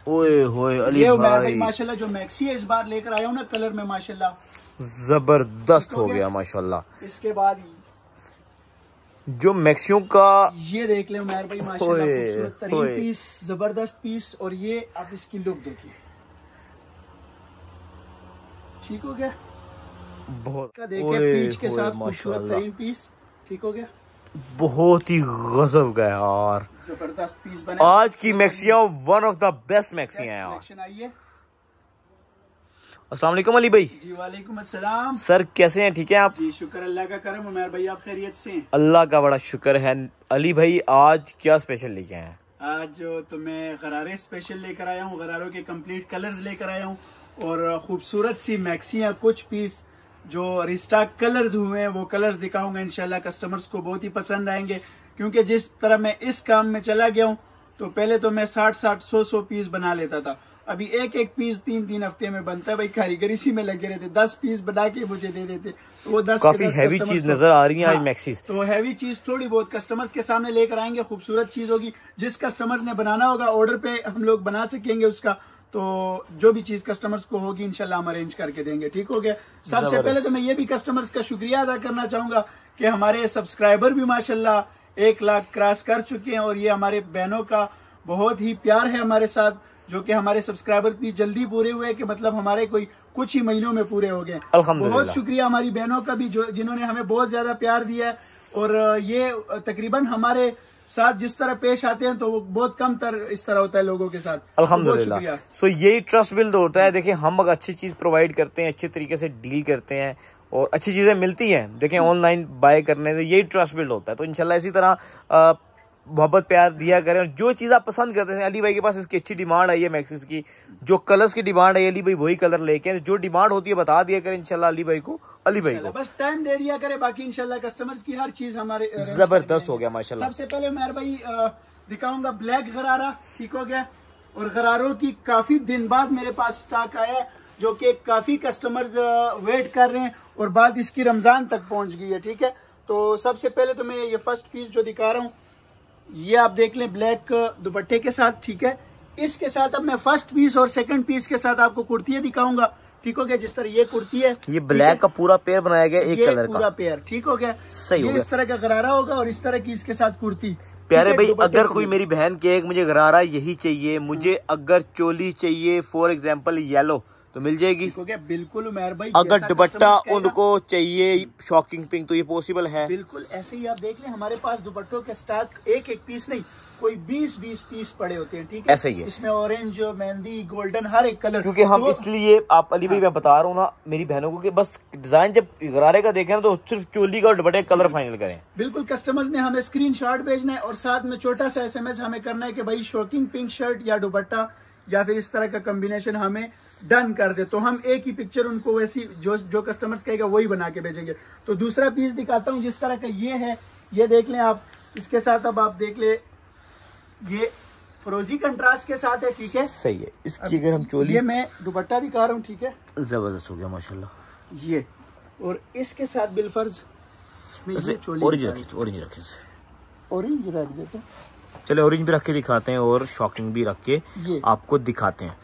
ओए होए अली ये भाई माशाल्लाह जो मैक्सी है इस बार लेकर आया हूँ ना कलर में माशाल्लाह जबरदस्त हो गया माशाल्लाह। इसके बाद जो मैक्सियों का ये देख ले उमर भाई माशाल्लाह खूबसूरत तरीन पीस, जबरदस्त पीस। और ये आप इसकी लुक देखिए, ठीक हो गया बहुत का देखिए पीच के साथ खूबसूरत तरीन पीस, ठीक हो गया, बहुत ही गजब का यार, जबरदस्त पीस बना। आज की मैक्सियां वन ऑफ द बेस्ट मैक्सियां हैं यार। आइए। अस्सलाम वालेकुम अली भाई। जी वालेकुम अस्सलाम सर, कैसे हैं? ठीक है आप? जी शुक्र अल्लाह का करम। उमर भाई आप खैरियत से हैं? अल्लाह का बड़ा शुक्र है। अली भाई आज क्या स्पेशल लेके आए हैं? आज तो मैं गरारे स्पेशल लेकर आया हूँ, गरारों के कंप्लीट कलर्स लेकर आया हूँ और खूबसूरत सी मैक्सियां, कुछ पीस जो रिस्टॉक कलर्स हुए हैं वो कलर्स दिखाऊंगा। इंशाल्लाह कस्टमर्स को बहुत ही पसंद आएंगे, क्योंकि जिस तरह मैं इस काम में चला गया हूँ तो पहले तो मैं 60-60, 100-100 पीस बना लेता था। अभी एक पीस 3-3 हफ्ते में बनता है। भाई कारीगरी सी में लगे रहते, 10 पीस बना के मुझे दे देते, तो वो 10 काफी हैवी चीज नजर आ रही है आज मैक्सीज। तो हैवी चीज थोड़ी बहुत कस्टमर्स के सामने लेकर आएंगे, खूबसूरत चीज होगी। जिस कस्टमर्स ने बनाना होगा ऑर्डर पे हम लोग बना सकेंगे उसका, तो जो भी चीज कस्टमर्स को होगी इंशाल्लाह हम अरेंज करके देंगे, ठीक हो गया। सबसे पहले तो मैं ये भी कस्टमर्स का शुक्रिया अदा करना चाहूंगा कि हमारे सब्सक्राइबर भी माशाल्लाह 1 लाख क्रॉस कर चुके हैं और ये हमारे बहनों का बहुत ही प्यार है हमारे साथ, जो कि हमारे सब्सक्राइबर इतनी जल्दी पूरे हुए कि मतलब हमारे कोई कुछ ही महीनों में पूरे हो गए। बहुत शुक्रिया हमारी बहनों का भी, जो जिन्होंने हमें बहुत ज्यादा प्यार दिया है। और ये तकरीबन हमारे साथ जिस तरह पेश आते हैं तो वो बहुत कम तर इस तरह होता है लोगों के साथ। अल्हम्दुलिल्लाह। सो यही ट्रस्ट बिल्ड होता है। देखिए हम अगर अच्छी चीज प्रोवाइड करते हैं, अच्छे तरीके से डील करते हैं और अच्छी चीजें मिलती हैं, देखिए ऑनलाइन बाय करने से यही ट्रस्ट बिल्ड होता है। तो इंशाल्लाह इसी तरह मोहब्बत प्यार दिया करें। और जो चीज़ आप पसंद करते हैं, अली भाई के पास इसकी अच्छी डिमांड आई है मैक्सिस की, जो कलर्स की डिमांड है अली भाई वही कलर लेके, जो डिमांड होती है बता दिया करें इंशाल्लाह अली भाई को। बस टाइम दे दिया करे, बाकी इंशाल्लाह कस्टमर्स की हर चीज हमारे जबरदस्त हो गया माशाल्लाह। सबसे पहले मेहर भाई दिखाऊंगा ब्लैक गरारा, ठीक हो गया। और गरारों की काफी दिन बाद मेरे पास स्टॉक आया है, जो कि काफी कस्टमर्स वेट कर रहे हैं और बाद इसकी रमजान तक पहुंच गई है, ठीक है। तो सबसे पहले तो मैं ये फर्स्ट पीस जो दिखा रहा हूँ, ये आप देख लें ब्लैक दुपट्टे के साथ, ठीक है। इसके साथ अब मैं फर्स्ट पीस और सेकंड पीस के साथ आपको कुर्तियां दिखाऊंगा, ठीक हो गया। जिस तरह ये कुर्ती है, ये ब्लैक का पूरा पेयर बनाया गया, एक कलर का पूरा पेयर, ठीक हो गया। सही हो गया। इस तरह का गरारा होगा और इस तरह की इसके साथ कुर्ती। प्यारे भाई, अगर कोई मेरी बहन के मुझे गरारा यही चाहिए, मुझे अगर चोली चाहिए फॉर एग्जाम्पल येलो तो मिल जाएगी, बिल्कुल उमर भाई। अगर दुपट्टा उनको चाहिए शॉकिंग पिंक तो ये पॉसिबल है। बिल्कुल ऐसे ही आप देख लें, हमारे पास दुपट्टों के स्टॉक एक पीस नहीं, कोई 20-20 पीस पड़े होते हैं, ठीक है। ऐसे ही है। इसमें ऑरेंज, मेहंदी, गोल्डन, हर एक कलर। क्योंकि हम इसलिए आप अली भाई मैं बता रहा हूँ ना मेरी बहनों को कि बस डिजाइन जब गरारे का देखें ना तो सिर्फ चोली का और दुपट्टे का कलर फाइनल करें। बिल्कुल कस्टमर्स ने हमें स्क्रीनशॉट भेजना है और साथ में छोटा सा SMS हमें करना है कि भाई शॉकिंग पिंक शर्ट या दुपट्टा या फिर इस तरह का कॉम्बिनेशन हमें डन कर दे, तो हम एक ही पिक्चर उनको वैसी जो कस्टमर्स कहेगा वही बना के भेजेंगे। तो दूसरा पीस दिखाता हूँ, जिस तरह का ये है, ये देख लें आप। इसके साथ अब आप देख ले, ये फिरोजी कंट्रास्ट के साथ है, ठीक है। सही है। इसकी अगर हम चोली, ये मैं दुपट्टा दिखा रहा हूँ, ठीक है, जबरदस्त हो गया माशाल्लाह ये। और इसके साथ बिलफर्ज ऑरेंज रख देते, चले ऑरेंज भी रख के दिखाते हैं और शॉकिंग भी रख के आपको दिखाते हैं।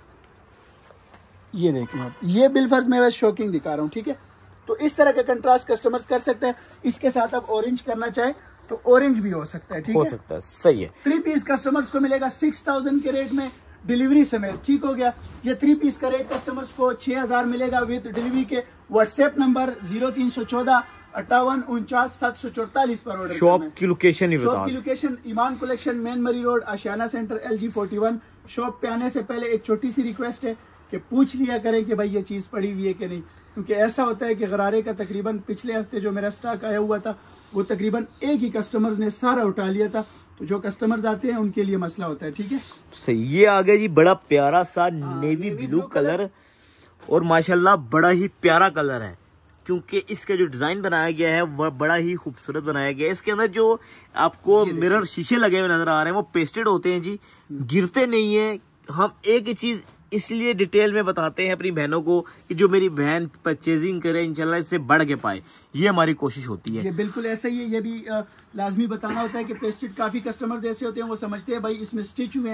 ये देखें आप, ये बिलफर्ज में बस शॉकिंग दिखा रहा हूँ, ठीक है। तो इस तरह का कंट्रास्ट कस्टमर्स कर सकते हैं। इसके साथ आप ऑरेंज करना चाहे तो ऑरेंज भी हो सकता है, ठीक है, हो सकता है। सही है। 3 पीस कस्टमर्स को मिलेगा 6000 के रेट में डिलीवरी समेत, ठीक हो गया। ये 3 पीस का रेट कस्टमर्स को 6000 मिलेगा विद डिलीवरी के। व्हाट्सएप नंबर 0314 5849 744 पर ऑर्डर। शॉप की लोकेशन ही शॉप की location Iman collection, main Murree road, Ashiana center, LG 41। Shop पे आने से पहले एक छोटी सी रिक्वेस्ट है कि पूछ लिया करें कि भाई ये चीज़ पड़ी हुई है कि नहीं, क्योंकि ऐसा होता है कि गरारे का तकरीबन पिछले हफ्ते जो मेरा स्टॉक आया हुआ था वो तकरीबन एक ही कस्टमर्स ने सारा उठा लिया था, तो जो कस्टमर्स आते हैं उनके लिए मसला होता है, ठीक है। सही। ये आ गया जी बड़ा प्यारा सा नेवी ब्लू कलर और माशाल्लाह बड़ा ही प्यारा कलर है, क्योंकि इसका जो डिजाइन बनाया गया है वह बड़ा ही खूबसूरत बनाया गया है। इसके अंदर जो आपको मिरर शीशे लगे हुए नजर आ रहे हैं वो पेस्टेड होते हैं जी, गिरते नहीं है। हम एक ही चीज इसलिए डिटेल में बताते हैं अपनी बहनों को कि जो मेरी बहन परचेजिंग करे इंशाल्लाह इससे बढ़ के पाए, ये हमारी कोशिश होती है। ये बिल्कुल ऐसा ही है। ये भी लाजमी बताना होता है कि पेस्टेड काफी कस्टमर्स ऐसे होते हैं वो समझते हैं भाई इसमें स्टिच हुए हैं,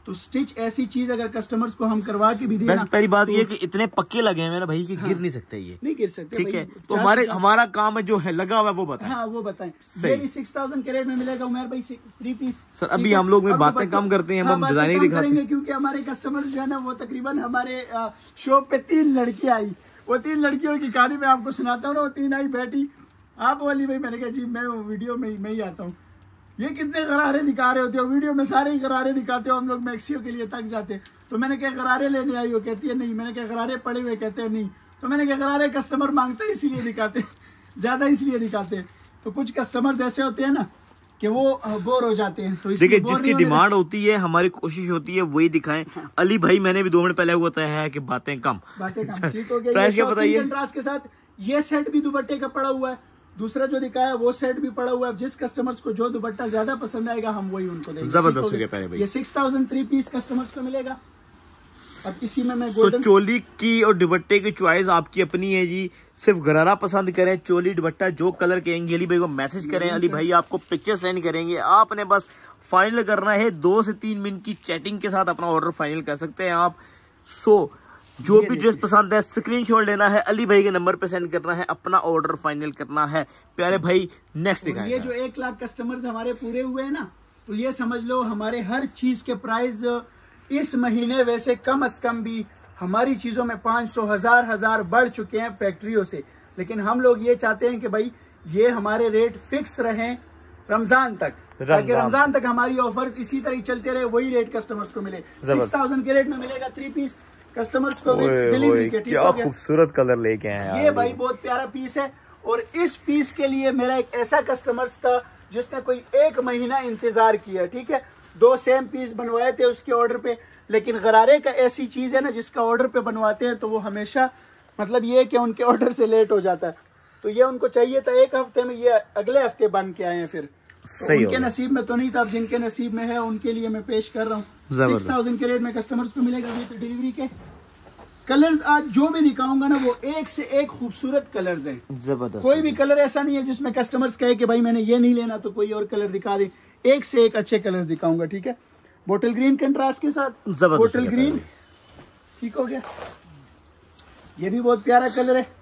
तो स्टिच ऐसी चीज अगर कस्टमर्स को हम करवा के भी दें, बस पहली बात ये कि इतने पक्के लगे हैं मेरे भाई कि गिर नहीं सकते, ये नहीं गिर सकते। ठीक है, तो हमारा काम है जो है लगा हुआ है वो बताएं। हाँ वो बताएं। ये भी 6000 कैरेट में मिलेगा उमेर भाई, 3 पीस। सर अभी हम लोग में बातें कम करते हैं, हम डिजाइन दिखाते हैं, क्योंकि हमारे कस्टमर जो है ना वो तकरीबन हमारे शॉप पे 3 लड़की आई, वो 3 लड़कियों की कहानी मैं आपको सुनाता हूँ ना। वो 3 आई बैठी, आप वाली भाई, मैंने कहा जी मैं वीडियो में मैं ही आता हूँ, ये कितने गरारे दिखा रहे होते हो वीडियो में, सारे ही गरारे दिखाते हो, हम लोग मैक्सियो के लिए थक जाते हैं। तो मैंने क्या गरारे लेने आई हो, कहती है नहीं। मैंने क्या गरारे पड़े हुए, कहते हैं नहीं। तो मैंने क्या गरारे कस्टमर मांगते हैं इसीलिए दिखाते ज्यादा, इसलिए दिखाते हैं। तो कुछ कस्टमर ऐसे होते हैं ना कि वो बोर हो जाते हैं, तो देखिए जिसकी डिमांड होती है हमारी कोशिश होती है वही दिखाएं। हाँ। अली भाई मैंने भी 2 मिनट पहले बताया है कि बातें कम। ठीक हो गया। प्राइस क्या बताइए? कंट्रास्ट के साथ ये सेट भी दुपट्टे का पड़ा हुआ है, दूसरा जो दिखाया वो सेट भी पड़ा हुआ है। जिस कस्टमर्स को जो दुपट्टा ज्यादा पसंद आएगा हम वही उनको देंगे। जबरदस्त हो गया पहले भाई। ये 6000 3 पीस कस्टमर्स को मिलेगा। अब इसी में मैं चोली की और दुपट्टे की चॉइस आपकी अपनी है जी, सिर्फ गरारा पसंद करें, चोली दुपट्टा जो कलर कहेंगे अली भाई को मैसेज करें, अली भाई आपको पिक्चर सेंड करेंगे, आपने बस फाइनल करना है। 2 से 3 मिनट की चैटिंग के साथ अपना ऑर्डर फाइनल कर सकते हैं आप। जो भी ड्रेस पसंद है स्क्रीनशॉट लेना है, अली भाई के नंबर पे सेंड करना है, अपना ऑर्डर फाइनल करना है। प्यारे भाई नेक्स्ट दिखाएं। ये जो 1 लाख कस्टमर्स हमारे पूरे हुए हैं ना, तो ये समझ लो हमारे हर चीज के प्राइस इस महीने वैसे कम अज कम भी हमारी चीजों में 500 1000 बढ़ चुके हैं फैक्ट्रियों से। लेकिन हम लोग ये चाहते हैं कि भाई ये हमारे रेट फिक्स रहें रमजान तक, ताकि रमजान तक हमारी ऑफर्स इसी तरह चलते रहे, वही रेट कस्टमर्स को मिले। 6000 के रेट में मिलेगा 3 पीस कस्टमर्स को डिलीवरी के। क्या खूबसूरत कलर लेके आए हैं ये भाई, बहुत प्यारा पीस है। और इस पीस के लिए मेरा एक ऐसा कस्टमर्स था जिसने कोई 1 महीना इंतजार किया, ठीक है। 2 सेम पीस बनवाए थे उसके ऑर्डर पे। लेकिन गरारे का ऐसी चीज है ना, जिसका ऑर्डर पे बनवाते हैं तो वो हमेशा मतलब ये कि उनके ऑर्डर से लेट हो जाता है। तो ये उनको चाहिए था 1 हफ्ते में, ये अगले हफ्ते बन के आए हैं। फिर तो उनके नसीब में तो नहीं था, अब जिनके नसीब में है उनके लिए मैं पेश कर रहा हूँ। 6000 के रेट में कस्टमर्स को मिलेगा विद डिलीवरी के। कलर्स आज जो भी दिखाऊंगा ना वो एक से एक खूबसूरत कलर्स हैं। जबरदस्त। कोई भी कलर ऐसा नहीं है जिसमें कस्टमर्स कहे कि भाई मैंने ये नहीं लेना तो कोई और कलर दिखा दे। एक से एक अच्छे कलर्स दिखाऊंगा, ठीक है। बोटल ग्रीन कंट्रास्ट के साथ, बोटल ग्रीन, ठीक हो गया। ये भी बहुत प्यारा कलर है।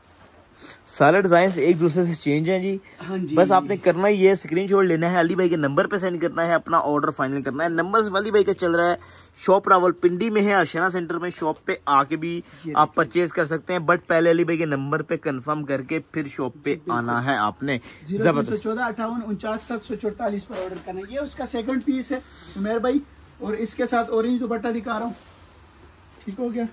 सारे डिजाइन एक दूसरे से चेंज हैं जी। हाँ जी। बस आपने करना ही है, स्क्रीनशॉट लेना है, अली भाई के नंबर पे सेंड करना है, अपना ऑर्डर फाइनल करना है। नंबर अली भाई का चल रहा है, शॉप रावलपिंडी में है, आशियाना सेंटर में। शॉप पे आके भी आप परचेज कर सकते हैं, बट पहले अली भाई के नंबर पे कंफर्म करके फिर शॉप पे आना है आपने। 0214 58 49 744 पर ऑर्डर करना है। ये उसका सेकंड पीस है उमेर भाई, और इसके साथ ऑरेंज दुपट्टा दिखा रहा हूँ, ठीक हो गया।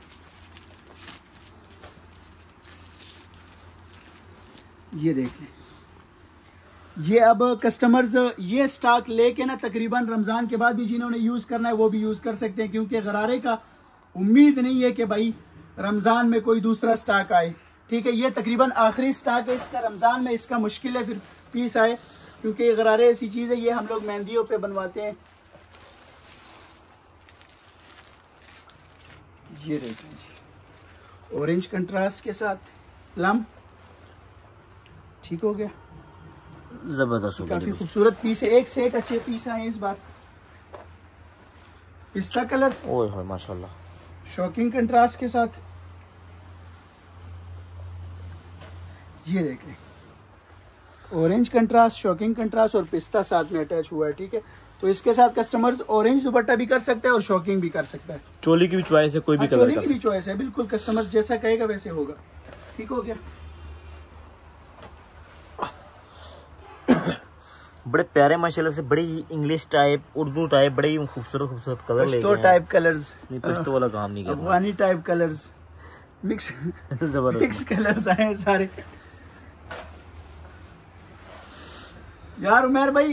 ये देख लें, ये अब कस्टमर्स ये स्टॉक लेके ना तकरीबन रमजान के बाद भी जिन्होंने यूज करना है वो भी यूज कर सकते हैं, क्योंकि गरारे का उम्मीद नहीं है कि भाई रमजान में कोई दूसरा स्टॉक आए, ठीक है। ये तकरीबन आखिरी स्टॉक है इसका, रमजान में इसका मुश्किल है फिर पीस आए, क्योंकि गरारे ऐसी चीज है, ये हम लोग मेहंदियों पे बनवाते हैं। ये देखिए ऑरेंज कंट्रास्ट के साथ प्लम, ठीक हो गया। जबरदस्त, काफी खूबसूरत पीस है, एक से एक अच्छे पीस आए इस बार। पिस्ता कलर, ओए होए माशाल्लाह, शॉकिंग कंट्रास्ट के साथ। ये देखें ऑरेंज कंट्रास्ट, शॉकिंग कंट्रास्ट और पिस्ता साथ में अटैच हुआ है, ठीक है। तो इसके साथ कस्टमर्स ऑरेंज दुपट्टा भी कर सकते हैं और शॉकिंग भी कर सकता है। चोली की भी चॉइस है, कोई भी कलर चोली की भी चॉइस है, बिल्कुल कस्टमर्स जैसा कहेगा वैसे होगा, ठीक हो गया। बड़े प्यारे माशाल्लाह से, बड़े ही इंग्लिश टाइप उर्दू टाइप बड़े ही खूबसूरत खूबसूरत कलर लेके पश्तो टाइप कलर्स, नहीं पश्तो वाला काम नहीं करना, Afghani type colours, mix mix colours आए सारे। यार उमेर भाई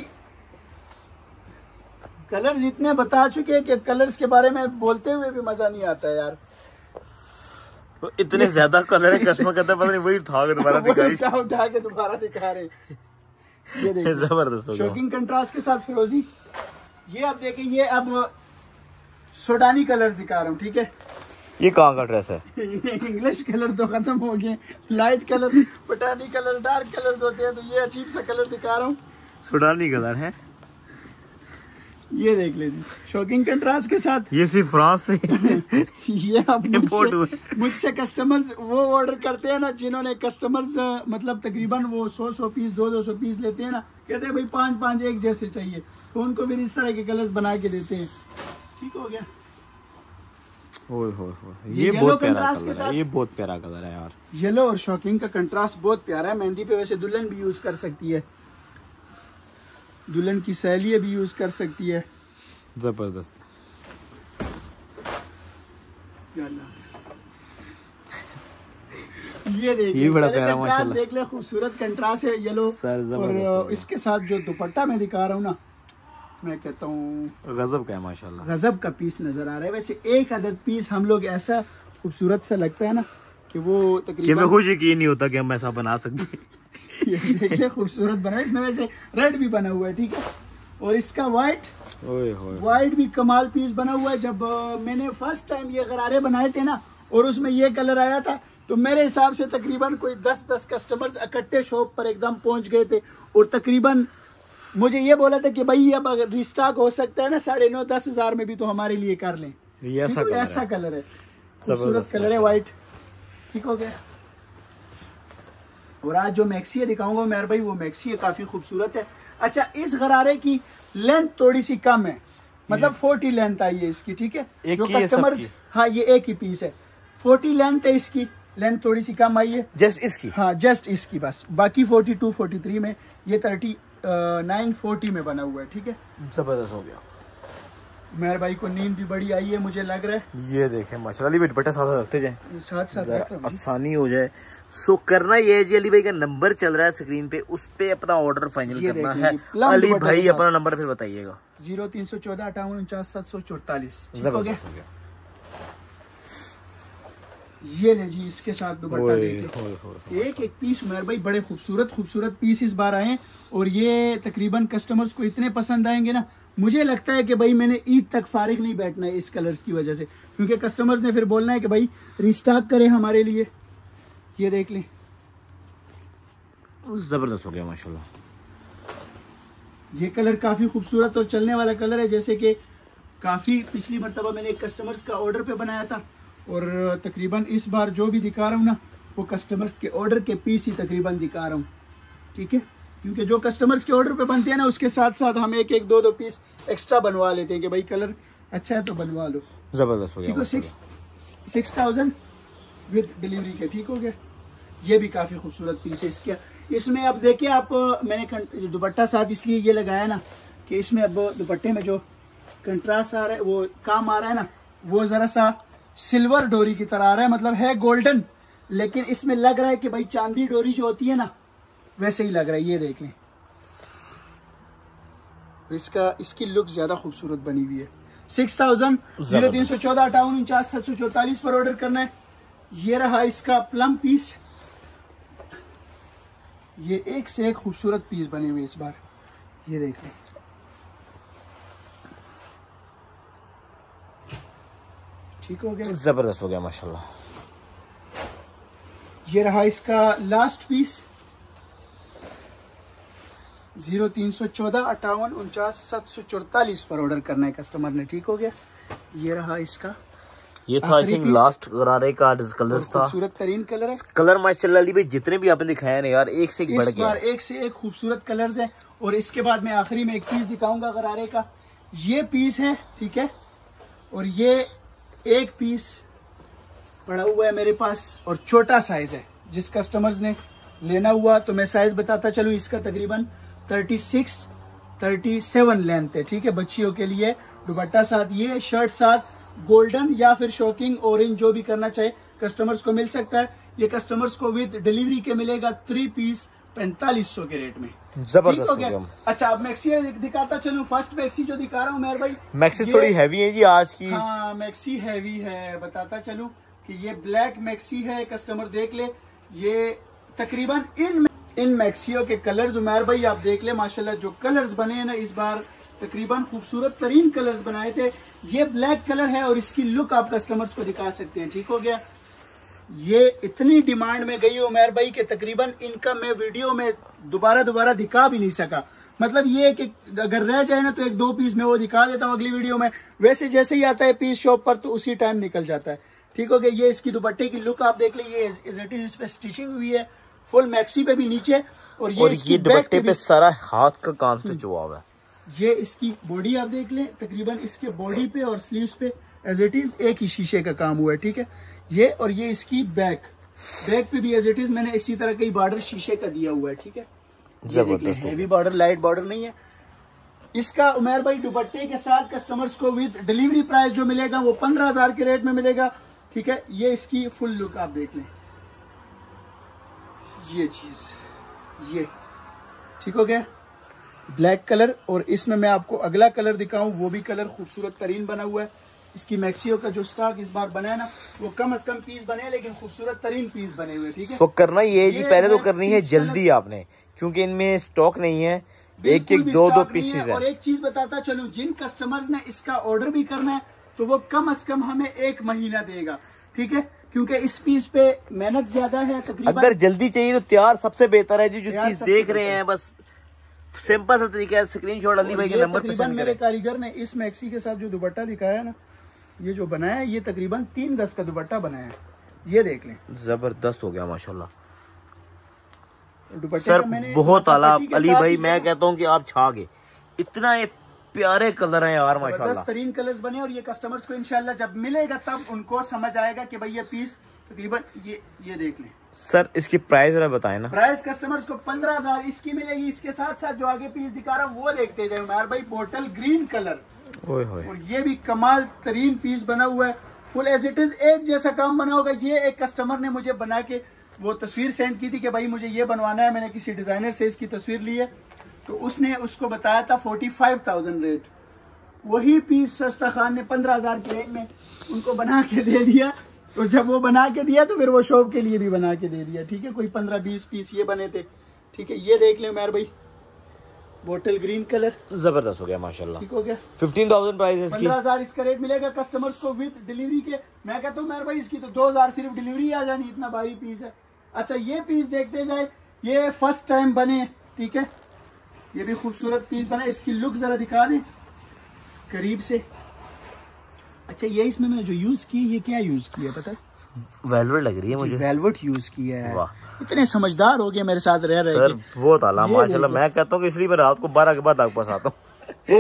कलर्स इतने बता चुके हैं कि कलर्स के बारे में बोलते हुए भी मजा नहीं आता है यार। तो इतने ज्यादा कलर है, कस्टमर कहता है पता नहीं वही उठा के दोबारा उठा के दोबारा दिखा रहे। ये देखिए जबरदस्त हो गया, शॉकिंग कंट्रास्ट के साथ फिरोजी। ये अब देखिए, ये अब सोडानी कलर दिखा रहा हूँ, ठीक है। ये कहाँ का ड्रेस है? इंग्लिश कलर तो खत्म हो गए, light colour, Pathani colour, dark colours होते हैं, तो ये अजीब सा कलर दिखा रहा हूँ, सोडानी कलर है। ये देख लीजिए शॉकिंग कंट्रास्ट के साथ। ये सिर्फ फ्रांस से ये अब इम्पोर्ट हुए। मुझसे कस्टमर्स वो ऑर्डर करते हैं ना, जिन्होंने कस्टमर्स मतलब तकरीबन वो 100 पीस 200 पीस लेते हैं ना, कहते हैं भाई 5 एक जैसे चाहिए, तो उनको फिर इस तरह के कलर्स बना के देते हैं। ठीक हो गया। ये बहुत प्यारा कलर है, ये बहुत प्यारा कलर है यार। येलो और शॉकिंग का कंट्रास्ट बहुत प्यारा है। मेहंदी पे वैसे दुल्हन भी यूज कर सकती है, दुल्हन की सहेलियां भी यूज कर सकती है। जबरदस्त। ये देखिए, ये बड़ा प्यारा माशाल्लाह। देख ले खूबसूरत कंट्रास्ट है येलो, और इसके साथ जो दुपट्टा मैं दिखा रहा हूँ ना, मैं कहता हूँ गजब का है माशाल्लाह, गजब का पीस नजर आ रहा है। वैसे एक अदद पीस हम लोग ऐसा खूबसूरत सा लगता है ना कि वो तकरीबन मैं खुश यकीन नहीं होता कि हम ऐसा बना सकते। ये देखिए खूबसूरत बना है, इसमें वैसे रेड भी बना हुआ है, ठीक है, और इसका वाइट भी कमाल पीस बना हुआ है। जब मैंने फर्स्ट टाइम ये गरारे बनाए थे ना, और उसमें ये कलर आया था, तो मेरे हिसाब से तकरीबन कोई 10 कस्टमर्स इकट्ठे शॉप पर एकदम पहुंच गए थे, और तकरीबन मुझे ये बोला था कि भाई अब अगर रिस्टॉक हो सकता है ना 9,500-10 हज़ार में भी, तो हमारे लिए कर लें। ऐसा कलर है, खूबसूरत कलर है वाइट। ठीक हो गया। और आज जो मैक्सी है दिखाऊंगा मेरे भाई, वो मैक्सी है, काफी खूबसूरत है। अच्छा, इस गरारे की लेंथ थोड़ी सी कम है, मतलब 40 लेंथ आई है इसकी, ठीक है, जो कस्टमर्स, हाँ ये एक ही पीस है, 40 लेंथ है इसकी, लेंथ थोड़ी सी कम आई है जस्ट इसकी, हाँ जस्ट इसकी बस, बाकी 42 43 में, ये 39 40 में बना हुआ है। ठीक है, जबरदस्त हो गया। मेरे भाई को नींद भी बड़ी आई है मुझे लग रहा है। ये देखें माशाल्लाह, अली दुपट्टा साथ रखते जाए, साथ आसानी हो जाए। सो करना ये है जी, अली भाई का नंबर चल रहा है स्क्रीन पे, उस पे अपना ऑर्डर फाइनल करना है। अली भाई अपना नंबर फिर बताइएगा। 0314 58 744। ये ले जी, इसके साथ दुपट्टा देखिए, एक पीस मेरे भाई बड़े खूबसूरत पीस इस बार आए, और ये तकरीबन कस्टमर्स को इतने पसंद आएंगे ना, मुझे लगता है कि भाई मैंने ईद तक फारिग नहीं बैठना है इस कलर्स की वजह से, क्योंकि कस्टमर्स ने फिर बोलना है कि भाई रिस्टॉक करें हमारे लिए। ये देख लें, जबरदस्त हो गया माशाल्लाह। ये कलर काफी खूबसूरत और चलने वाला कलर है, जैसे कि काफी पिछली मरतबा मैंने एक कस्टमर्स का ऑर्डर पे बनाया था, और तकरीबन इस बार जो भी दिखा रहा हूँ ना, वो कस्टमर्स के ऑर्डर के पीस ही तकरीबन दिखा रहा हूँ। ठीक है, क्योंकि जो कस्टमर्स के ऑर्डर पे बनते हैं ना, उसके साथ साथ हम एक 2 पीस एक्स्ट्रा बनवा लेते हैं कि भाई कलर अच्छा है तो बनवा लो। जबरदस्त हो गया। 6,000 विद डिलीवरी के। ठीक हो गया। ये भी काफी खूबसूरत पीस है इसके। इसमें अब देखिए आप, मैंने दुपट्टा साथ इसलिए ये लगाया ना कि इसमें अब दुपट्टे में जो कंट्रास्ट आ रहा है, वो काम आ रहा है ना, वो जरा सा सिल्वर डोरी की तरह आ रहा है, मतलब है गोल्डन, लेकिन इसमें लग रहा है कि भाई चांदी डोरी जो होती है ना, वैसे ही लग रहा है। ये देख लें, इसकी लुक ज्यादा खूबसूरत बनी हुई है। 6,000 0314 58 744 पर ऑर्डर करना है। ये रहा इसका प्लम पीस, ये एक से एक खूबसूरत पीस बने हुए इस बार। ये देख लें, ठीक हो गया, जबरदस्त हो गया माशाल्लाह। ये रहा इसका लास्ट पीस, 0314 58 49 744 पर ऑर्डर करना है कस्टमर ने। ठीक हो गया। ये रहा इसका, ये था आई थिंक लास्ट गरारे का कलर था, खूबसूरत तरीन कलर है। कलर माशाल्लाह अली भाई जितने भी आपने दिखाए ना यार, एक से एक बढ़ गया, एक से एक खूबसूरत कलर्स है। और इसके बाद मैं आखिरी में एक पीस दिखाऊंगा गरारे का, ये पीस है, ठीक है, और ये एक पीस पड़ा हुआ है मेरे पास, और छोटा साइज है। जिस कस्टमर्स ने लेना हुआ तो मैं साइज बताता चलूं, इसका तकरीबन 36 37 लेंथ है। ठीक है, बच्चियों के लिए दुपट्टा साथ, ये शर्ट साथ गोल्डन या फिर शॉकिंग ऑरेंज जो भी करना चाहे कस्टमर्स को मिल सकता है। ये कस्टमर्स को विद डिलीवरी के मिलेगा 3 पीस 4500 के रेट में। जबरदस्त हो गया। अच्छा, अब मैक्सी दिखाता चलूं। फर्स्ट मैक्सी जो दिखा रहा हूँ मेरे भाई, मैक्सी थोड़ी हैवी है जी आज की। हाँ, मैक्सी हैवी है। बताता चलूं कि ये ब्लैक मैक्सी है, कस्टमर देख ले। ये तकरीबन इन मैक्सियों के कलर्स उमर भाई आप देख ले, माशाल्लाह जो कलर्स बने हैं ना इस बार, तकरीबन खूबसूरत तरीन कलर्स बनाए थे। ये ब्लैक कलर है और इसकी लुक आप कस्टमर्स को दिखा सकते हैं। ठीक हो गया। ये इतनी डिमांड में गई उमर भाई के तकरीबन इनका मैं वीडियो में दोबारा दिखा भी नहीं सका। मतलब ये कि अगर रह जाए ना तो एक दो पीस मैं वो दिखा देता हूँ अगली वीडियो में। वैसे जैसे ही आता है पीस शॉप पर तो उसी टाइम निकल जाता है। ठीक हो गया। ये इसकी दुपट्टे की लुक आप देख लीजिए, इस पे स्टिचिंग हुई है, फुल मैक्सी पे भी नीचे, और ये दुपट्टे पे सारा हाथ का काम से हुआ हुआ है। ये इसकी बॉडी आप देख लें, तकरीबन इसके बॉडी पे और स्लीव्स पे एज इट इज एक ही शीशे का काम हुआ है। ठीक है, ये और ये इसकी बैक पे भी एज इट इज मैंने इसी तरह का बॉर्डर शीशे का दिया हुआ है। ठीक है, जबरदस्त हैवी बॉर्डर, लाइट बॉर्डर नहीं है इसका। उमर भाई दुपट्टे के साथ कस्टमर्स को विद डिलीवरी प्राइस जो मिलेगा वो 15,000 के रेट में मिलेगा। ठीक है, ये इसकी फुल लुक आप देख लें, ये चीज ये ठीक हो गया, ब्लैक कलर। और इसमें मैं आपको अगला कलर दिखाऊं, वो भी कलर खूबसूरत तरीन बना हुआ है। इसकी मैक्सियो का जो स्टॉक इस बार बना है ना, वो कम से कम पीस बने, लेकिन खूबसूरत तरीन पीस बने हुए। ठीक है, तो करना ये जी, पहले तो करनी है जल्दी आपने, क्योंकि इनमें स्टॉक नहीं है, एक दो पीसेस है। और एक चीज बताता चलूं, जिन कस्टमर्स ने इसका ऑर्डर भी करना है तो वो कम से कम हमें 1 महीना देगा। ठीक है, क्योंकि इस पीस पे मेहनत ज्यादा है। तकरीबन अगर जल्दी चाहिए तो तैयार सबसे बेहतर है। जो चीज देख रहे हैं बस सिंपल सा तरीका है, स्क्रीनशॉट अली भाई के नंबर पे सेंड करें। मेरे कारीगर ने इस मैक्सी के साथ जो दुपट्टा दिखाया है ना, ये जो बनाया है, ये तकरीबन 3 गज का दुपट्टा बनाया है। ये देख लें, जबरदस्त हो गया माशाल्लाह। दुपट्टे सर बहुत आला अली भाई, मैं कहता हूँ कि आप छा गए, इतना प्यारे कलर हैं यार माशाल्लाह। 10 तरीन कलर्स बने, और ये कस्टमर्स को इंशाल्लाह जब मिलेगा तब उनको समझ आएगा कि भाई ये पीस तकरीबन ये देख लें। सर इसकी प्राइस जरा बताएं ना। प्राइस कस्टमर्स को 15,000 इसकी मिलेगी। इसके साथ साथ जो आगे पीस दिखा रहा हूँ वो देखते जाए यार भाई, बोटल ग्रीन कलर, और ये भी कमाल तरीन पीस बना हुआ है, फुल एज इट इज एक जैसा काम बना होगा। ये एक कस्टमर ने मुझे बना के वो तस्वीर सेंड की थी कि भाई मुझे ये बनवाना है, मैंने किसी डिजाइनर से इसकी तस्वीर ली है, तो उसने उसको बताया था 45,000 रेट। वही पीस सस्ता खान ने 15,000 के रेट में उनको बना के दे दिया। तो जब वो बना के दिया तो फिर वो शॉप के लिए भी बना के दे दिया। ठीक है, कोई 15-20 पीस ये बने थे। ठीक है, ये देख लें उमर भाई, बोटल ग्रीन कलर, जबरदस्त हो गया माशाल्लाह। ठीक हो गया। 15,000 प्राइस है इसकी, 15,000 इसका रेट मिलेगा कस्टमर्स को विद डिलीवरी के। मैं कहता हूँ उमर भाई इसकी तो 2,000 सिर्फ डिलीवरी आ जानी, इतना भारी पीस है। अच्छा, ये पीस देखते जाए, ये फर्स्ट टाइम बने। ठीक है, ये भी खूबसूरत पीस बना। इसकी लुक जरा दिखा दें करीब से। अच्छा, ये इसमें मैंने जो यूज की, ये क्या यूज किया पता है? वेलवेट लग रही है मुझे, वेलवेट यूज किया है। इतने समझदार हो गए मेरे साथ रह रहे सर, बहुत आला माशाल्लाह। मैं कहता हूँ कि इसलिए मैं रात को 12 के बाद आपके पास आता हूँ।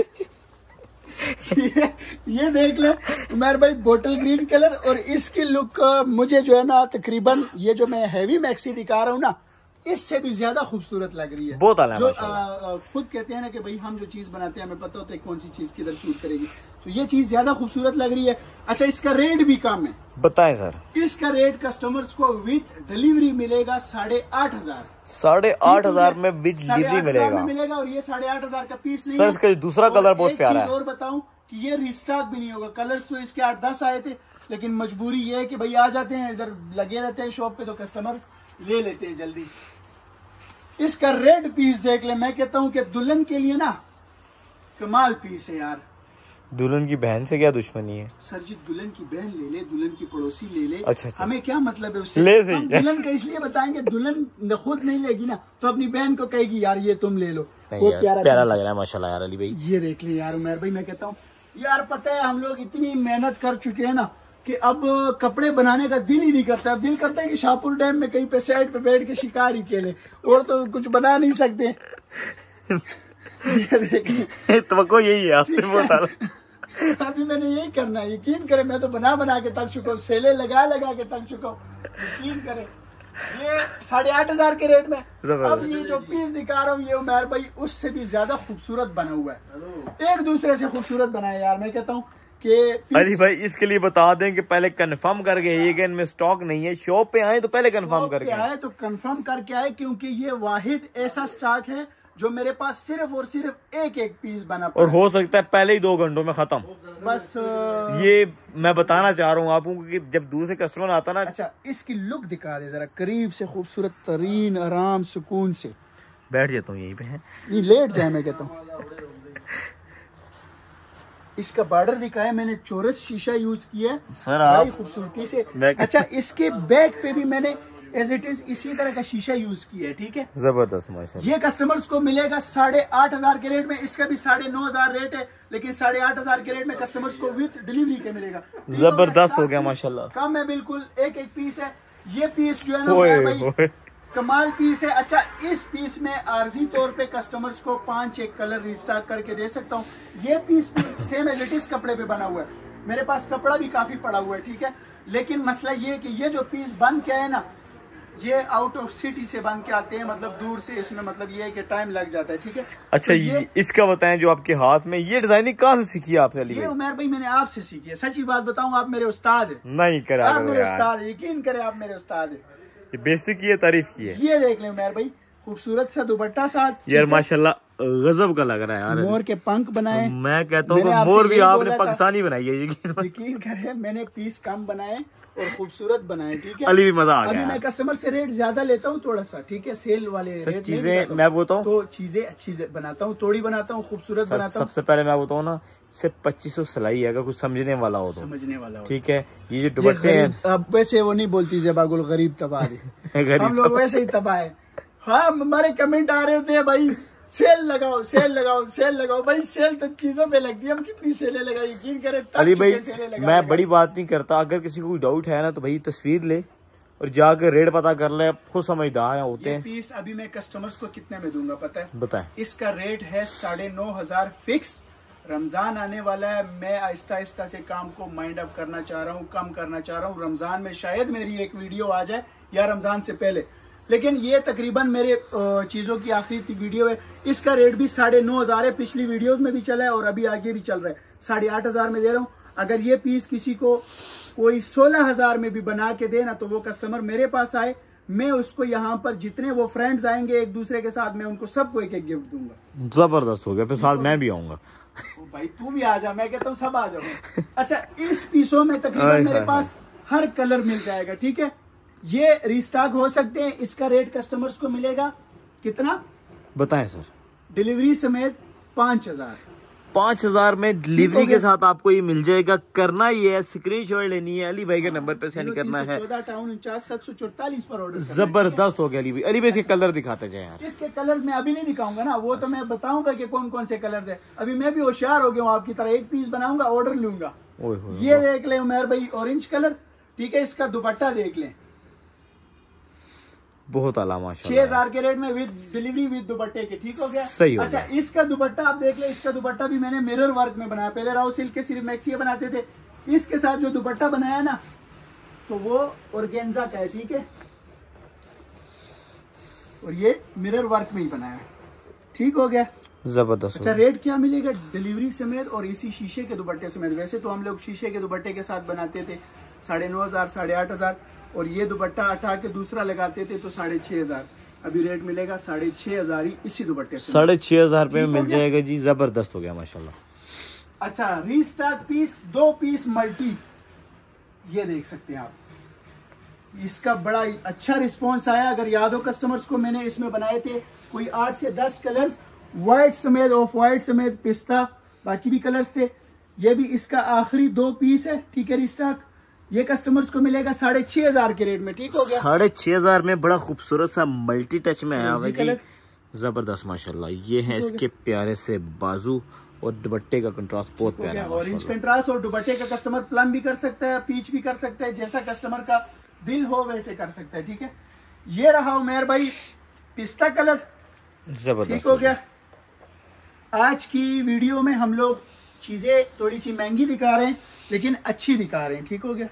ये देख ले उमर भाई, बोटल ग्रीन कलर, और इसकी लुक मुझे जो है ना तकरीबन ये जो मैं हैवी मैक्सी दिखा रहा हूँ ना, इससे भी ज्यादा खूबसूरत लग रही है। बहुत आला जो खुद कहते हैं ना कि भाई हम जो चीज बनाते हैं हमें पता होता है कौन सी चीज किधर सूट करेगी, तो ये चीज ज्यादा खूबसूरत लग रही है। अच्छा, इसका रेट भी कम है। बताएं सर। इसका रेट कस्टमर्स को विद डिलीवरी मिलेगा 8,500। 8,500 में विद डिलीवरी मिलेगा, और ये 8,500 का पीस नहीं सर। इसका दूसरा कलर बहुत प्यारा है। और बताऊं कि ये रिस्टॉक भी नहीं होगा। कलर्स तो इसके 8-10 आए थे, लेकिन मजबूरी ये है कि भाई आ जाते हैं इधर, लगे रहते हैं शॉप पे, तो कस्टमर्स ले लेते हैं जल्दी। इसका रेड पीस देख ले, मैं कहता हूं कि दुल्हन के लिए ना कमाल पीस है यार। दुल्हन की बहन से क्या दुश्मनी है सर जी? दुल्हन की बहन ले ले, दुल्हन की पड़ोसी ले ले, अच्छा। हमें क्या मतलब है उससे? ले सही। हम दुल्हन का इसलिए बताएंगे, दुल्हन खुद नहीं लेगी ना तो अपनी बहन को कहेगी यार ये तुम ले लो। बहुत प्यारा लग रहा है माशाल्लाह यार अली भाई। ये देख ले यार उमर भाई, मैं कहता हूँ यार पता है हम लोग इतनी मेहनत कर चुके हैं ना कि अब कपड़े बनाने का दिल ही नहीं करता। अब दिल करता है कि शाहपुर डैम में कहीं पे साइड पे बैठ के शिकार ही खेले, और तो कुछ बना नहीं सकते। ये देखिए तो यही है आपसे बता रहा। अभी मैंने यही करना है, यकीन करे, मैं तो बना के थक चुका हूँ, सेले लगा के थक चुका हूँ, यकीन करे। ये 8,500 के रेट में। अब ये जो पीस दिखा रहा हूँ ये उमर भाई उससे भी ज्यादा खूबसूरत बना हुआ है, एक दूसरे से खूबसूरत बना है यार। मैं कहता हूँ कि अली भाई इसके लिए बता दें कि पहले कंफर्म करके ये इनमें स्टॉक नहीं है, शॉप पे आए तो पहले कंफर्म करके आए, तो कंफर्म करके आए, क्योंकि ये वाहिद ऐसा स्टॉक है जो मेरे पास सिर्फ और सिर्फ एक पीस बना, और हो सकता है पहले ही 2 घंटों में खत्म। बस ये मैं बताना चाह रहा हूँ आपको कि जब दूसरे कस्टमर आता ना। अच्छा, इसकी लुक दिखा दे जरा करीब से, खूबसूरत तरीन, आराम सुकून से। बैठ जाता हूँ यहीं पे है, नहीं लेट जाए मैं कहता हूँ। इसका बॉर्डर दिखाया मैंने, चौरस शीशा यूज किया है सर, आप खूबसूरती से। अच्छा, इसके बैक पे भी मैंने एज इट इज इसी तरह का शीशा यूज किया है, ठीक है। जबरदस्त माशाल्लाह। ये कस्टमर्स को मिलेगा 8,500 के रेट में, इसका भी 9,500 रेट है, लेकिन 8,500 के रेट में कस्टमर्स को विद डिलीवरी के मिलेगा। जबरदस्त हो गया माशाल्लाह। कम है बिल्कुल, एक पीस है। ये पीस जो है ना भाई कमाल पीस है। अच्छा, इस पीस में आर्जी तौर पे कस्टमर्स को 5-1 कलर रिस्टॉक करके दे सकता हूँ। ये पीस भी सेम एज इट इज कपड़े पे बना हुआ है, मेरे पास कपड़ा भी काफी पड़ा हुआ है, ठीक है। लेकिन मसला ये है कि ये जो पीस बन के है ना, ये आउट ऑफ सिटी से बन के आते हैं, मतलब दूर से, इसमें मतलब ये है कि टाइम लग जाता है, ठीक है। अच्छा, तो ये इसका बताएं जो आपके हाथ में ये डिजाइनिंग कहाँ से सीखी है आपने? ये उमर भाई मैंने आपसे सीखी है, सच्ची बात बताऊं, आप मेरे उस्ताद है। नहीं करा, आप मेरे उस्ताद है, यकीन करें, आप मेरे उस्ताद है। ये बेइज्जती की है, तारीफ की है। ये देख लें उमर भाई, खूबसूरत सा दुपट्टा साथ यार माशाल्लाह गजब का लग रहा है यार। मोर के पंख बनाए, मैं कहता हूँ मोर भी आपने पाकिस्तानी बनाई है, यकीन करें। मैंने पीस कम बनाए और खूबसूरत बनाए, ठीक है। अली भी मजा आ गया। अभी मैं कस्टमर से रेट ज्यादा लेता हूँ थोड़ा सा, ठीक है, सेल वाले रेट चीजें मैं बताऊँ तो चीजें अच्छी बनाता हूँ, थोड़ी बनाता हूँ, खूबसूरत बनाता हूँ। सबसे पहले मैं बताऊँ ना, सिर्फ 2500 सिलाई है, अगर कुछ समझने वाला हो तो, समझने वाला हो, ठीक है। ये जो दुपट्टे हैं, अब वैसे वो नहीं बोलती ज़ेबागुल गरीब तबाह हम लोग वैसे ही तबाह है। हाँ, हमारे कमेंट आ रहे होते हैं भाई, सेल लगाओ, सेल लगाओ, सेल लगाओ। भाई सेल तो चीजों पे लगती है, हम कितनी सेलें लगाई, यकीन करें। अली भाई मैं बड़ी बात नहीं करता, अगर किसी को डाउट है ना तो भाई तस्वीर ले और जाकर रेट पता कर ले, खुद समझदार होते हैं। पीस अभी मैं कस्टमर्स को कितने में दूंगा पता है? बताएं। इसका रेट है 9,500 फिक्स। रमजान आने वाला है, मैं आहिस्ता आहिस्ता से काम को माइंड अप करना चाह रहा हूँ, कम करना चाह रहा हूँ। रमजान में शायद मेरी एक वीडियो आ जाए या रमजान से पहले, लेकिन ये तकरीबन मेरे चीजों की आखिरी वीडियो है। इसका रेट भी 9,500 है, पिछली वीडियोस में भी चला है और अभी आगे भी चल रहा है। 8,500 में दे रहा हूँ। अगर ये पीस किसी को कोई 16,000 में भी बना के दे ना, तो वो कस्टमर मेरे पास आए, मैं उसको यहाँ पर जितने वो फ्रेंड्स आएंगे एक दूसरे के साथ, मैं उनको सबको एक गिफ्ट दूंगा। जबरदस्त हो गया, फिर साथ मैं भी आऊंगा। भाई तू भी आ जा, मैं कहता हूँ सब आ जाओ। अच्छा, इस पीसों में तकरीबन मेरे पास हर कलर मिल जाएगा, ठीक है। ये रिस्टॉक हो सकते हैं। इसका रेट कस्टमर्स को मिलेगा कितना बताएं सर? डिलीवरी समेत 5,000। 5,000 में डिलीवरी के साथ आपको ये मिल जाएगा। करना ये है, स्क्रीनशॉट लेनी है, अली भाई के नंबर पे सेंड करना है। 14 टाउन 49,744 पर ऑर्डर। जबरदस्त हो गया अली भाई। अली भाई इसके कलर दिखाते जाए यार। इसके कलर मैं अभी नहीं दिखाऊंगा ना, वो तो मैं बताऊंगा कि कौन कौन से कलर है। अभी मैं भी होशियार हो गया हूँ आपकी तरह, एक पीस बनाऊंगा, ऑर्डर लूंगा। ये देख ले उमर भाई, ऑरेंज कलर, ठीक है। इसका दुपट्टा देख ले, बहुत आला माशाल्लाह। 6,000 के रेट में विद डिलीवरी विद दुपट्टे के, ठीक हो गया। सही हो अच्छा, इसका दुपट्टा आप देख ले। इसका दुपट्टा भी मैंने मिरर वर्क में बनाया। पहले राव सिल्क के सिर्फ मैक्सी बनाते थे, इसके साथ जो दुपट्टा बनाया ना, तो वो ऑर्गेन्जा का है, ठीक है। और ये मिरर वर्क में ही बनाया है, ठीक हो गया। जबरदस्त। अच्छा, रेट क्या मिलेगा डिलीवरी समेत और इसी शीशे के दुपट्टे समेत? वैसे तो हम लोग शीशे के दुपट्टे के साथ बनाते थे 9,500, 8,500, और ये दुपट्टा हटा के दूसरा लगाते थे तो 6,500। अभी रेट मिलेगा 6,500 ही इसी दुपट्टे से। 6,500 रुपए में मिल जाएगा जी। जबरदस्त हो गया माशाल्लाह। अच्छा, रीस्टार्ट पीस, 2 पीस मल्टी, ये देख सकते हैं आप। इसका बड़ा अच्छा रिस्पॉन्स आया। अगर याद हो कस्टमर्स को, मैंने इसमें बनाए थे कोई 8 से 10 कलर्स, व्हाइट समेत, ऑफ व्हाइट समेत, पिस्ता, बाकी भी कलर्स थे। ये भी इसका आखिरी 2 पीस है, ठीक है, रिस्टॉक। ये कस्टमर्स को मिलेगा 6,500 के रेट में, ठीक हो गया। 6,500 में बड़ा खूबसूरत सा मल्टी टच में आया हुआ जी। जबरदस्त माशाल्लाह। ये है इसके प्यारे से बाजू और दुपट्टे का कंट्रास्ट बहुत प्यारा है। ऑरेंज कंट्रास्ट और दुपट्टे का कस्टमर प्लम भी कर सकता है, पीच भी कर सकता है, जैसा कस्टमर का दिल हो वैसे कर सकता है, ठीक है। ये रहा उमर भाई पिस्ता कलर, ठीक हो गया। आज की वीडियो में हम लोग चीजें थोड़ी सी महंगी दिखा रहे हैं लेकिन अच्छी दिखा रहे हैं, ठीक हो गया।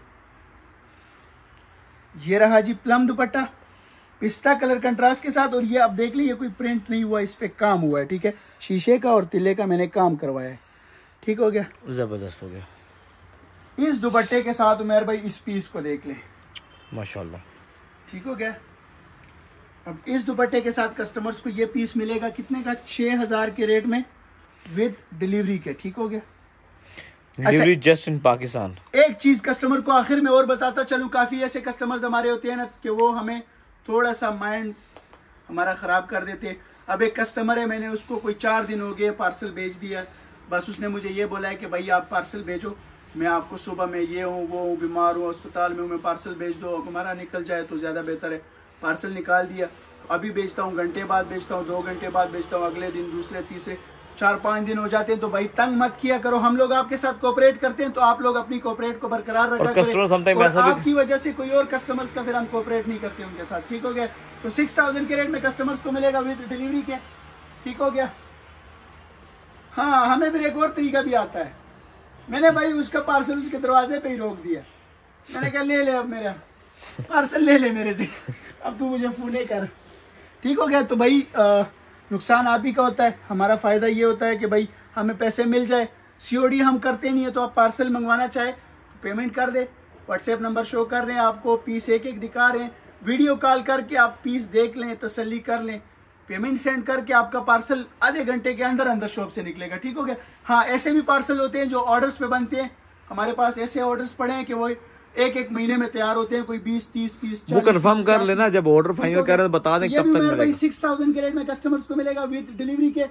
ये रहा जी प्लम दुपट्टा पिस्ता कलर कंट्रास्ट के साथ, और ये आप देख लीजिए कोई प्रिंट नहीं हुआ, इस पे काम हुआ है, ठीक है। शीशे का और तिल्ले का मैंने काम करवाया है, ठीक हो गया। जबरदस्त हो गया। इस दुपट्टे के साथ उमर भाई इस पीस को देख ले माशाल्लाह, ठीक हो गया। अब इस दुपट्टे के साथ कस्टमर्स को ये पीस मिलेगा कितने का? 6,000 के रेट में विद डिलीवरी के, ठीक हो गया। Delivery just in Pakistan. एक चीज कस्टमर को आखिर में और बताता चलूं, काफी ऐसे कस्टमर्स हमारे होते हैं ना कि वो हमें थोड़ा सा माइंड हमारा खराब कर देते हैं। अब एक कस्टमर है, मैंने उसको कोई 4 दिन हो गए पार्सल भेज दिया, बस उसने मुझे ये बोला है कि भाई आप पार्सल भेजो, मैं आपको सुबह में ये हूँ वो हूँ, बीमार हूँ, अस्पताल में हूँ, मैं पार्सल भेज दो, हमारा निकल जाए तो ज़्यादा बेहतर है। पार्सल निकाल दिया, अभी बेचता हूँ, घंटे बाद बेचता हूँ, 2 घंटे बाद बेचता हूँ, अगले दिन, दूसरे, तीसरे, 4-5 दिन हो जाते हैं। तो भाई तंग मत किया करो, हम लोग आपके साथ कोऑपरेट करते हैं, तो आप लोग अपनी कोऑपरेट को बरकरार रखा करें। और आपकी वजह से कोई और कस्टमर्स का फिर हम कोऑपरेट नहीं करते उनके साथ, ठीक हो गया। तो 6000 के रेट में कस्टमर्स को मिलेगा विद डिलीवरी के, ठीक हो गया। हाँ, हमें फिर एक और तरीका भी आता है। मैंने भाई उसका पार्सल उसके दरवाजे पे ही रोक दिया, मैंने कहा ले अब मेरा पार्सल ले मेरे से, अब तू मुझे फोन नहीं कर, ठीक हो गया। तो भाई नुकसान आप ही का होता है, हमारा फ़ायदा ये होता है कि भाई हमें पैसे मिल जाए। COD हम करते नहीं है, तो आप पार्सल मंगवाना चाहे तो पेमेंट कर दे, व्हाट्सएप नंबर शो कर रहे हैं आपको, पीस एक एक दिखा रहे हैं, वीडियो कॉल करके आप पीस देख लें, तसल्ली कर लें, पेमेंट सेंड करके आपका पार्सल आधे घंटे के अंदर शॉप से निकलेगा, ठीक हो गया। हाँ, ऐसे भी पार्सल होते हैं जो ऑर्डर्स पे बनते हैं, हमारे पास ऐसे ऑर्डर्स पड़े हैं कि वो एक महीने में तैयार होते हैं, कोई 20-30 पीस। वो कंफर्म कर लेना, जब ऑर्डर फाइनल करें तो बता दें कब तक मिलेगा। भाई 6000 के रेट में कस्टमर्स को मिलेगा विद डिलीवरी के।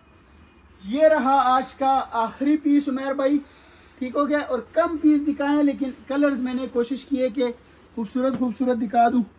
ये रहा आज का आखिरी पीस उमर भाई, ठीक हो गया। और कम पीस दिखाए, लेकिन कलर्स मैंने कोशिश की है कि खूबसूरत दिखा दूं।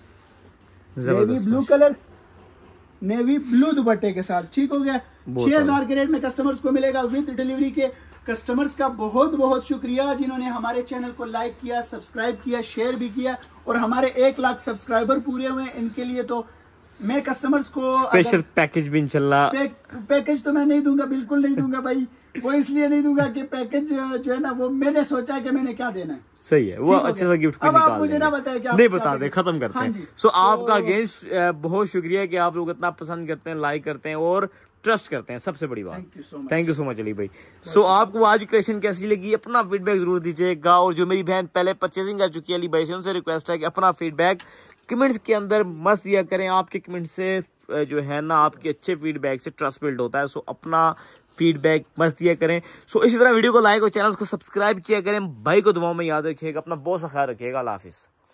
Navy blue colour, navy blue दुपट्टे के साथ, ठीक हो गया। 6000 के रेट में कस्टमर्स को मिलेगा विद डिलीवरी के। कस्टमर्स का बहुत शुक्रिया जिन्होंने हमारे चैनल को लाइक किया, सब्सक्राइब किया, शेयर भी किया, और हमारे 1 लाख सब्सक्राइबर पूरे हुए। इनके लिए तो मैं कस्टमर्स को स्पेशल पैकेज भी इंशाल्लाह। पैकेज तो मैं नहीं दूंगा, बिल्कुल नहीं दूंगा भाई। वो इसलिए नहीं दूंगा कि पैकेज जो है ना, वो मैंने सोचा कि मैंने क्या देना है। सही है, वो अच्छा सा गिफ्ट अब आप मुझे ना बताएं क्या नहीं बता दे, खत्म करते हैं। सो आपका अगेन बहुत शुक्रिया कि आप लोग इतना पसंद करते हैं, लाइक करते हैं और ट्रस्ट करते हैं, सबसे बड़ी बात। Thank you so much Ali भाई। सो आपको आज की कलेक्शन कैसी लगी, अपना फीडबैक जरूर दीजिएगा। और जो मेरी बहन पहले परचेजिंग कर चुकी है अली भाई से, उनसे रिक्वेस्ट है कि अपना फीडबैक कमेंट्स के अंदर मस्त दिया करें। आपके कमेंट से जो है ना, आपके अच्छे फीडबैक से ट्रस्ट बिल्ड होता है। सो अपना फीडबैक मस्त दिया करें। सो इसी तरह वीडियो को लाइक और चैनल को सब्सक्राइब किया करें। भाई को दुआओं में याद रखिएगा, अपना बहुत सा ख्याल रखिएगा। अल्लाह हाफिज़।